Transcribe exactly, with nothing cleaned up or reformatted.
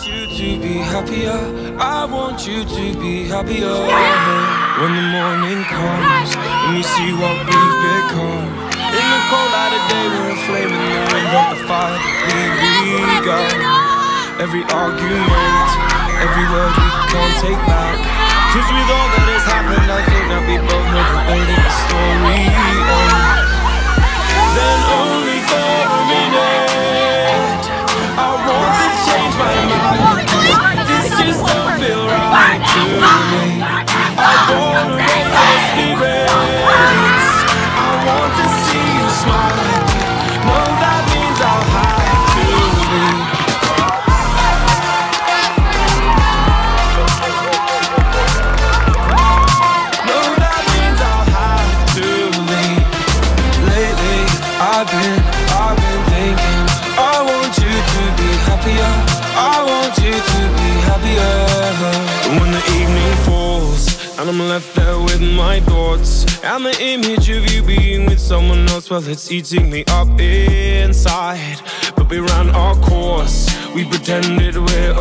you to be happier. I want you to be happier. When the morning comes and we see what we've become, in the cold light of day we're a flame in the wind of the fire that we begun. Every argument, every word we can't take back, 'cause with all that has happened I think that we both know the way that the story ends. Then only for a minute I want to change my mind. This just don't feel right to me. I wanna raise your spirits. I want to see you smile. No, that means I'll have to leave. No, that means I'll have to leave. Lately, I've been, I've been thinking I want you to be happier. I want you to be happier. When the evening falls and I'm left there with my thoughts, and the image of you being with someone else, well, it's eating me up inside. But we ran our course, we pretended we're